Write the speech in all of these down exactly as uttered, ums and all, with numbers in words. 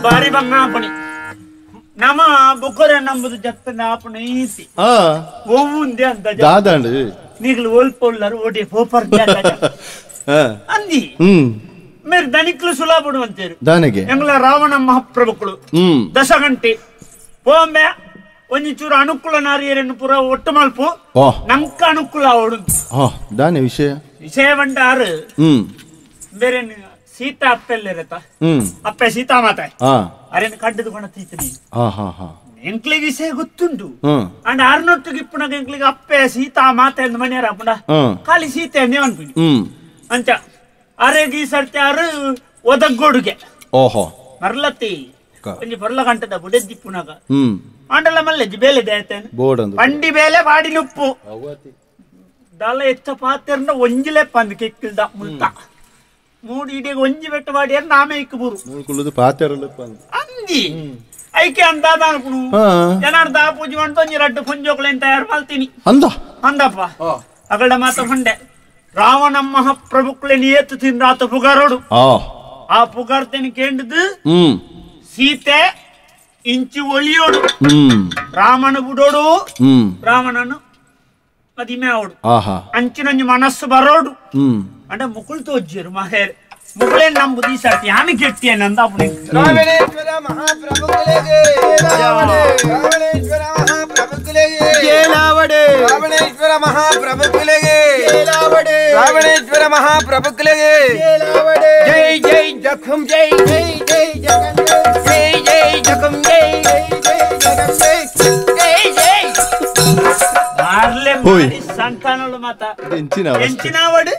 ಬಾರಿ ಬಂಗ ಆಪಣಿ ನಮ್ಮ ಬೊಕ್ಕರೆ ನಂಬುದು ಜತ್ತನ ಆಪಣ ಈಸಿ ಒವ್ವುಂದೆ ಅಂತ ದಾದಾಂಡು ನೀಗ್ಲು ಓಲ್ಪೊಳ್ಳರು ಓಡಿ ಪೋಪರ್ ಅಂದಿ ಮೇರೆ ದನಿಕ್ಲು ಸುಲಾಪಡು ಅಂತೇರು ದಾನಿಗೆ ಎಂಗ್ಲ ರಾವಣ ಮಹಾಪ್ರಭುಗಳು ದಶ ಗಂಟೆ ಪೋಂಬೆ ಒಂಜಿ ಚೂರು ಅನುಕೂಲ ನಾರಿಯರನ್ನು ಪೂರ ಒಟ್ಟು ಮಲ್ಪು ನಂಕ ಅನುಕೂಲ ಅವಡು ದಾನಿ ವಿಷಯ ವಿಷಯ ಬಂಡಾರು ಬೇರೆ ಸೀತಾ ಅಪ್ಪೆಲ್ಲಿರತ್ತ ಅಪ್ಪೆ ಸೀತಾ ಮಾತಾಯ್ ಅರೇನು ಕಡ್ಡದುಕೊಂಡ ತೀತೀನಿ ಎಂಕ್ಲಿಗೆ ವಿಷಯ ಗೊತ್ತುಂಟು ಅಂಡ್ ಆರ್ನೊಟ್ಟಿಗೆ ಇಪ್ಪುನಾಗ ಎಂಕ್ಲಿಗೆ ಅಪ್ಪೆ ಸೀತಾ ಮಾತೆ ಅಂದ್ ಮನೆಯಾರ ಅಪ್ಪುಂಡ ಖಾಲಿ ಸೀತೆ ಅಂದೇ ಅನ್ಪಿನಿ ಅಂಚ ಅರೆಗೆ ಈ ಸರ್ತಿ ಆರು ಒದಗ್ಗೋಡುಗೆ ಓಹೋ ಮರ್ಲತ್ತಿ ಒಂಜಿ ಬರ್ಲ ಗಂಟದ ಬುಡೆದ್ದಿಪ್ಪುನಾಗ ಅಂಡಲ್ಲ ಮಲ್ಲೆಜ್ಜಿ ಬೇಲೆ ದೇತೇನೆ ಪಂಡಿ ಬೇಲೆ ಬಾಡಿನುಪ್ಪು ದಲ ಎತ್ತ ಪಾತ್ರೆಂಡ ಒಂಜಿಲೆ ಪಂದ್ ಕೆಕ್ಕಿಲ್ದ ಮುಲ್ತ ಮೂಡಿ ಇಡೀ ಒಂಜಿ ಬೆಟ್ಟ ಬಾಡಿ ನಾಮೇ ಇಕ್ಕಬೂರು ಪಾತ್ರೆ ಅಂದಿ ಐಕೆ ಅಂದಾದ ಅನ್ಪುನು ಜನಾರ್ದ ಪೂಜೆ ಮಾಡ್ತು ಒಂಜಿ ರಡ್ಡು ಪುಂಜೋಕ್ಲೇನ್ ತಯಾರು ಮಾಡ್ತೀನಿ ಅಂದ ಅಂದಪ್ಪ ಅಗಡ ಮಾತ ಹೊಂಡೆ ರಾವಣ ಮಹಾಪ್ರಭುಕ್ಲೆ ನಿಯತ್ತು ತಿಂದಾತ ಪುಗಾರೋಡು ಆ ಪುಗಾರ್ತೇನೆ ಕೇಂದ್ರದು ಸೀತೆ ಇಂಚು ಒಲಿಯೋಡು ರಾಮನ ಬುಡೋಡು ರಾವಣನು ಮದಿಮೆ ಅವಡು ಅಂಚಿನಂಜು ಮನಸ್ಸು ಬರೋಡು అంటే ముకులతో వచ్చారు మహేర్ ముకులే నమ్ము తీసాటి ఆమె గట్టి అని అందా అప్పుడు రావణేశ్వర మహాప్రభుకులేగే రావణేశ్వర మహాప్రభుకులేగే జయలావడే రావణేశ్వర మహాప్రభుకులేగే జయలావడే రావణేశ్వర మహాప్రభుకులేగే జయలావడే జై జై జఖం జై జై జై జగన్ జై జై జఖం జై జై జై జగన్ జై జై మార్లే మారి సంతానలు మాత ఎంచినా ఎంచినావడు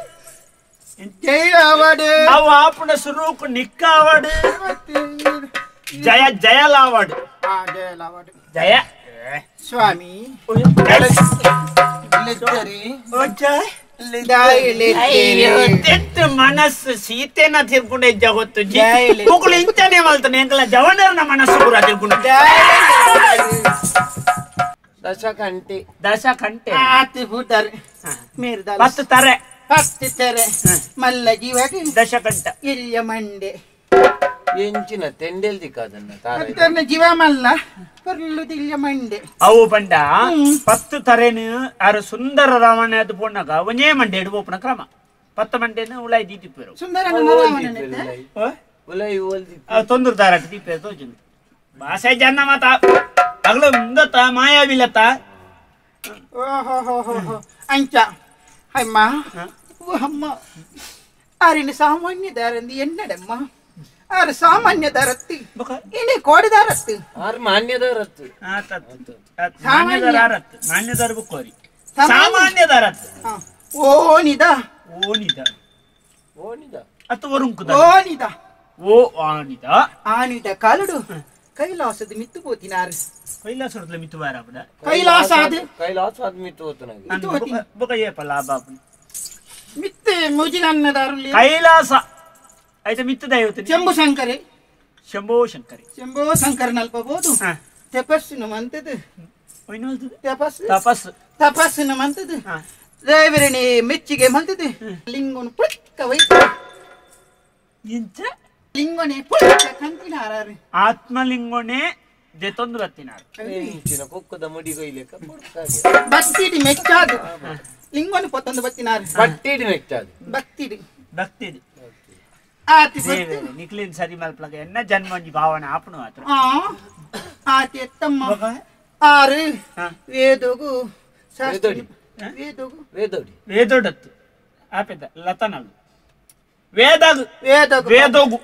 అవు ఆపున సురుకు నిక్కావాడు జయ జయలావాడు జయ స్వామి ಮನಸ್ಸು ಸೀತೆನ ತಿರ್ಕೊಂಡೆ ಜಗತ್ತು ಮಕ್ಕಳು ಇಂತಾನೆ ಮಲ್ತಾನೆ ಎಂಕಲ ಜವನರನ ಮನಸ್ಸು ಪೂರ ತಿರ್ಕೊಂಡ ದಶ ಗಂಟೆ ದಶ ಗಂಟೆ ಹತ್ತು ತಾರೆ ಹತ್ತಿ ತೆರೆ ಮಲ್ಲ ಜೀವಗೆ ದಶ ಗಂಟ ಇಲ್ಲಿಯ ಮಂಡೆ ಎಂಚಿನ ತೆಂಡೆಲ್ದಿ ಕಾದನ್ನ ಜೀವ ಮಲ್ಲ ಪರ್ಲುದಿಲ್ಲ ಮಂಡೆ ಅವು ಬಂಡ ಪತ್ತು ತರೇನು ಆರು ಸುಂದರ ರಾವಣ ಅದು ಪೋಣಗ ಒಂಜೇ ಮಂಡೆ ಇಡು ಓಪನ ಕ್ರಮ ಪತ್ತು ಮಂಡೆನ ಉಳಾಯಿ ದೀತಿಪ್ಪರು ಸುಂದರ ಉಳಾಯಿ ಓಲ್ದಿ ತೊಂದ್ರ ದಾರಾಟ ದೀಪ ತೋಜುನು ಭಾಷೆ ಜನ ಮಾತ ಅಗಲ ಮುಂದತ ಮಾಯಾವಿಲತ ಓಹೋ ಹೋ ಹೋ ಅಂಚ ಅಮ್ಮ ಅಮ್ಮ ಆರಿನ ಸಾಮಾನ್ಯ ದಾರಂದಿ ಎನ್ನಡಮ್ಮ ಆರು ಸಾಮಾನ್ಯ ದಾರತ್ತಿ ಇನಿ ಕೋಡಿ ದಾರತ್ತಿ ಆರು ಮಾನ್ಯ ದಾರತ್ತಿ ಮಾನ್ಯ ದಾರತ್ತಿ ಮಾನ್ಯ ದಾರ ಬುಕ್ಕೋರಿ ಸಾಮಾನ್ಯ ದಾರತ್ತಿ ಓನಿದ ಓನಿದ ಓನಿದ ಅಥವಾ ರುಂಕುದ ಓನಿದ ಓ ಆನಿದ ಆನಿದ ಕಾಲುಡು ಕೈಲಾಸದ ಮಿತ್ತು ಪೋತಿನಾರು ಕೈಲಾಸದ ಮಿತ್ತು ಬಾರಬಡ ಕೈಲಾಸಾದ ಕೈಲಾಸಾದ ಮಿತ್ತು ಹೋತನ ಬೊಕ ಏಪಲ ಬಾಬು ಮಿತ್ತೆ ಮುಜಿನನ್ನದಾರು ಕೈಲಾಸ ಐತೆ ಮಿತ್ತು ದೈವತೆ ಶಂಭು ಶಂಕರೆ ಶಂಭೋ ಶಂಕರೆ ಶಂಭೋ ಶಂಕರ ನಲ್ಪಬಹುದು ತಪಸ್ಸಿನ ಮಂತದು ತಪಸ್ಸು ತಪಸ್ಸು ತಪಸ್ಸಿನ ಮಂತದು ದೇವರನೇ ಮೆಚ್ಚಿಗೆ ಮಂತದು ಲಿಂಗನ ಪುಟ್ಕ ವೈತ ಇಂಚ ಲಿಂಗನೆ ಪುಟ್ಕ ಕಂತಿನಾರಾರು ಆತ್ಮಲಿಂಗನೆ ದೆತೊಂದು ಬತ್ತಿನಾರು ಇಂಚಿನ ಕೊಕ್ಕದ ಮುಡಿ ಕೈಲೆಕ ಭಕ್ತಿಡಿ ಮೆಚ್ಚಾದು ಲಿಂಗನ ಪೊತ್ತೊಂದು ಬತ್ತಿನಾರು ಭಕ್ತಿಡಿ ಮೆಚ್ಚಾದು ಭಕ್ತಿಡಿ ಭಕ್ತಿಡಿ ಆತಿ ನಿಕ್ಲಿನ್ ಸರಿ ಮಲ್ಪಲಗ ಎನ್ನ ಜನ್ಮಂಜಿ ಭಾವನೆ ಆಪನು ಆತ್ರ ಆತಿ ಎತ್ತಮ್ಮ ಆರು ವೇದೋಗು ವೇದೋಡಿ ವೇದೋಗು ವೇದೋಡಿ ವೇದೋಡತ್ತು ಆಪೆದ ಲತನಲು ವೇದಗು ವೇದಗು ವೇದೋಗು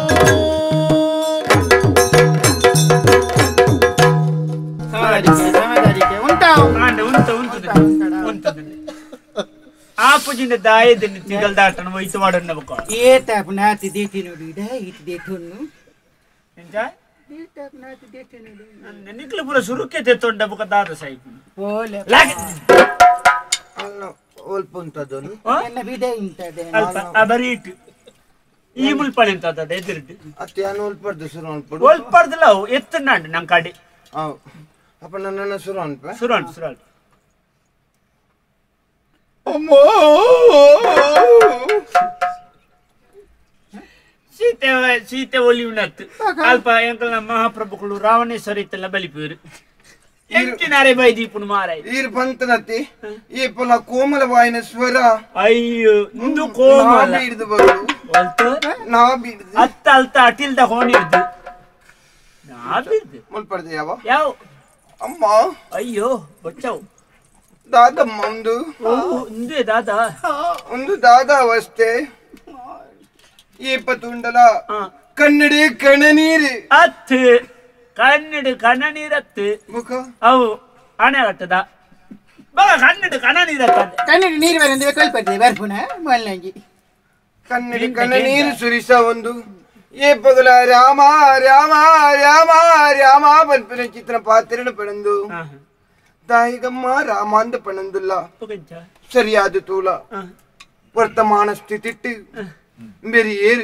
ಉಂಟಾ ಉಂಟು ಉಂಟು ಆಪುಜಿನ ದಾಯದಲ್ಲಿ ತಿಂಗಳ ದಾಟನ ವೈತು ಮಾಡೋಣ ಬಕ ಏತ ಅಪನಾತಿ ದೇತಿ ನೋಡಿಡ ಇತ್ ದೇತೊನ್ನು ಎಂಜ ಏತ ಅಪನಾತಿ ದೇತಿ ನೋಡಿ ನನ್ನ ನಿಕ್ಲ ಪುರ ಸುರುಕೆ ದೇತೊಂಡ ಬಕ ದಾದ ಸೈಕು ಓಲೆ ಲಾಗ ಅಲ್ಲ ಓಲ್ಪುಂತದನು ನನ್ನ ಬಿಡೆ ಇಂತದೆ ಅಲ್ಪ ಅಬರಿಟ್ ಈ ಮುಲ್ಪಳೆ ಅಂತದ ಎದಿರ್ಟ್ ಅತ್ತೆ ಅನು ಓಲ್ಪರ್ದು ಸುರು ಓಲ್ಪಡು ಓಲ್ಪರ್ದಲ್ಲ ಎತ್ತನಾಂಡ ನಂ ಕಾಡಿ ಆ ಅಪ್ಪ ನನ್ನ ಸುರು ಅನ್ಪ ಸುರು ಅನ್ ಸುರು ಅಮ್ಮೋ ಸೀತೆ ಸೀತೆ ಒಲಿ ಉಣ್ಣತ್ತು ಅಲ್ಪ ಎಂಕಲ್ನ ಮಹಾಪ್ರಭುಗಳು ರಾವಣೇಶ್ವರ ಇತ್ತೆಲ್ಲ ಬಲಿಪೇರು ಎಂಚಿನಾರೆ ಬೈದೀಪುನು ಮಾರಾಯ ಈರ್ ಬಂತನತ್ತಿ ಈ ಪೊಲ ಕೋಮಲವಾಯಿನ ಸ್ವರ ಅಯ್ಯೋ ಇಂದು ಕೋಮಲ ಹಿಡಿದು ಬರು ನಾ ಬಿಡ್ದು ಅತ್ತ ಅಲ್ತ ಅಟಿಲ್ದ ಹೋಣಿರ್ದು ನಾ ಬಿಡ್ದು ಮುಲ್ಪಡ್ದೆ ಯಾವ ಯಾವ ಅಮ್ಮ ಅಯ್ಯೋ ಬಚ್ಚವು ದಾದಮ್ಮ ಒಂದು ಒಂದೇ ದಾದ ಒಂದು ದಾದ ಅವಸ್ಥೆ ಏಪತ್ತುಂಡಲ ಕನ್ನಡಿ ಕಣನೀರು ಅತ್ತು ಕನ್ನಡ ಕಣ ನೀರತ್ತು ಮುಖ ಅವು ಹಣೆ ಕಟ್ಟದ ಬಾ ಕನ್ನಡ ಕಣ ನೀರತ್ತ ಕನ್ನಡ ನೀರು ಬರಂದ್ರೆ ಕಲ್ಪಟ್ಟೆ ಬರ್ಪುನ ಮಲ್ಲಂಗಿ ಕನ್ನಡಿ ಕಣನೀರು ಸುರಿಸ ಒಂದು ಏಪಗಲ ರಾಮ ರಾಮ ರಾಮ ರಾಮ ಬಲ್ಪಿನ ಚಿತ್ರ ಪಾತ್ರನ ಪಣಂದು ದಾಯಿಗಮ್ಮ ರಾಮಾಂದ ಪಣಂದುಲ್ಲ ಸರಿಯಾದ ತೂಲ ವರ್ತಮಾನ ಸ್ಥಿತಿಟ್ಟು ಬೇರೆ ಏರು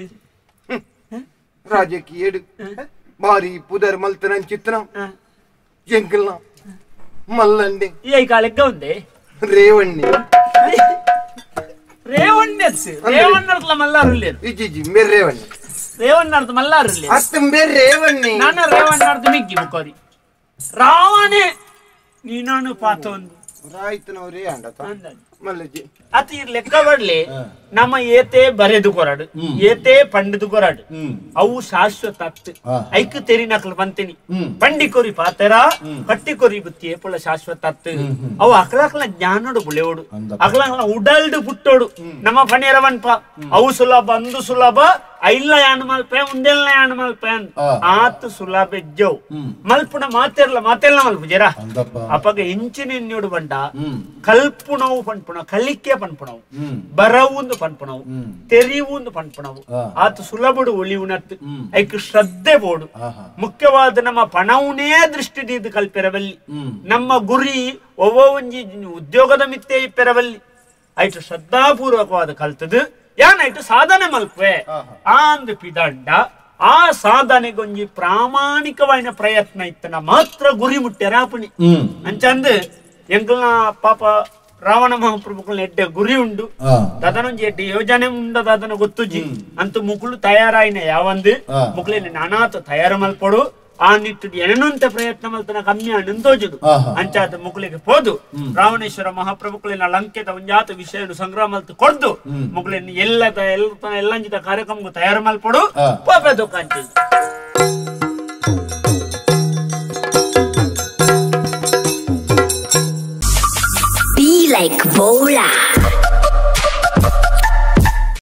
ರಾಜಕೀಯಡು ಭಾರಿ ಪುದರ್ ಮಲ್ತನ ಚಿತ್ರ ಎಂಕಲ್ನ ಮಲ್ಲಂಡೆ ಈ ಕಾಲಕ್ಕೆ ಒಂದೇ ರೇವಣ್ಣಿ ರೇವಣ್ಣೆ ರೇವಣ್ಣರ್ಲ ಮಲ್ಲಾರುಲ್ಲೇರು ಇಜ್ಜಿ ಮೇರೆ ರೇವಣ್ಣಿ ರೇವಣ್ಣರ್ದು ಮಲ್ಲಾರುಲ್ಲೆ ಅತ್ತ ಮೇರೆ ರೇವಣ್ಣಿ ನಾನು ರೇವಣ್ಣರ್ದು ಮಿಗ್ಗಿ ಮುಕೋರಿ ರಾವಣೆ ನೀನಾನು ಪಾತ ಒಂದು ರಾಯ್ತನವರೇ ಅಂಡತ ಮಲ್ಲಜ್ಜಿ ಅತಿ ಲೆಕ್ಕ ಬಡ್ಲಿ ನಮ್ಮ ಏತೆ ಬರೆದು ಕೊರಡು ಏತೆ ಪಂಡದು ಕೊರಡು ಅವು ಶಾಶ್ವತ ಅತ್ತು ಐಕ್ ತೆರಿ ನಕಲ್ ಬಂತೀನಿ ಪಂಡಿಕೊರಿ ಪಾತೆರ ಕಟ್ಟಿಕೊರಿ ಬುತ್ತಿ ಏಪುಳ ಶಾಶ್ವತ ಅತ್ತು ಅವು ಅಕ್ಲಕ್ಲ ಜ್ಞಾನೋಡು ಬುಳೆಯೋಡು ಅಕ್ಲಕ್ಲ ಉಡಲ್ಡು ಬುಟ್ಟೋಡು ನಮ್ಮ ಪಣೇರವನ್ಪ ಅವು ಸುಲಭ ಅಂದು ಸುಲಭ ಐಲ್ಲ ಯಾಣ ಮಲ್ಪೆ ಒಂದೆಲ್ಲ ಯಾಣ ಮಲ್ಪೆ ಆತು ಸುಲಭ ಎಜ್ಜವು ಮಲ್ಪುಣ ಮಾತೆರ್ಲ ಮಾತೆಲ್ಲ ಮಲ್ಪು ಜರ ಅಪಗ ಇಂಚಿನ ಎನ್ನೋಡು ಬಂಡ ಕಲ್ಪುಣವು ಪಂಪುಣ ಕಲಿಕೆ ಪನ್ಪುಣವು ಬರವುಂದು ಪನ್ಪುಣವು ತೆರಿವುಂದು ಪನ್ಪುಣವು ಆತು ಸುಲಭಡು ಒಲಿವುನತ್ತು ಐಕ್ ಶ್ರದ್ಧೆ ಬೋಡು ಮುಖ್ಯವಾದ ನಮ್ಮ ಪಣವುನೇ ದೃಷ್ಟಿ ನೀದು ಕಲ್ಪೆರವಲ್ಲಿ ನಮ್ಮ ಗುರಿ ಒವ್ವ ಒಂಜಿ ಉದ್ಯೋಗದ ಮಿತ್ತೆ ಇಪ್ಪೆರವಲ್ಲಿ ಐಟು ಶ್ರದ್ಧಾಪೂರ್ವಕವಾದ ಕಲ್ತದು ಯಾನೈಟು ಸಾಧನೆ ಮಲ್ಪೆ ಆಂದು ಪಿದಂಡ ಆ ಸಾಧನೆಗೊಂಜಿ ಪ್ರಾಮಾಣಿಕವಾದ ಪ್ರಯತ್ನ ಇತ್ತನ ಮಾತ್ರ ಗುರಿ ಮುಟ್ಟ್ಯಾರಾಪಣಿ ಅಂಚಂದು ಎಂಕಲ್ನ ಪಾಪ ರಾವಣ ಮಹಾಪ್ರಭುಗಳು ಎಡ್ಡೆ ಗುರಿ ಉಂಡು ದದನೊಂಜಿ ಎಡ್ಡೆ ಯೋಜನೆ ಉಂಡ ದದನ ಗೊತ್ತುಜಿ ಅಂತೂ ಮುಕ್ಳು ತಯಾರಾಯಿನ ಯಾವಂದು ಮುಕ್ಳಿನ ನಾನಾತ ತಯಾರು ಮಲ್ಪಡು ಆ ನಿಟ್ಟು ಎನನೊಂತೆ ಪ್ರಯತ್ನ ಮಲ್ತನ ಕಮ್ಮಿ ಅಣ್ಣಂತೋಜುದು ಅಂಚಾದ ಮುಕ್ಳಿಗೆ ಹೋದು ರಾವಣೇಶ್ವರ ಮಹಾಪ್ರಭುಗಳಿನ ಲಂಕೆದ ಒಂಜಾತ ವಿಷಯ ಸಂಗ್ರಹ ಮಲ್ತು ಕೊಡ್ದು ಮುಕ್ಳಿನ ಎಲ್ಲದ ಎಲ್ಲ ಎಲ್ಲಂಜಿದ ಕಾರ್ಯಕ್ರಮ ತಯಾರು ಮಲ್ಪಡು ಪಾಪ ದುಃಖ Be like Bola.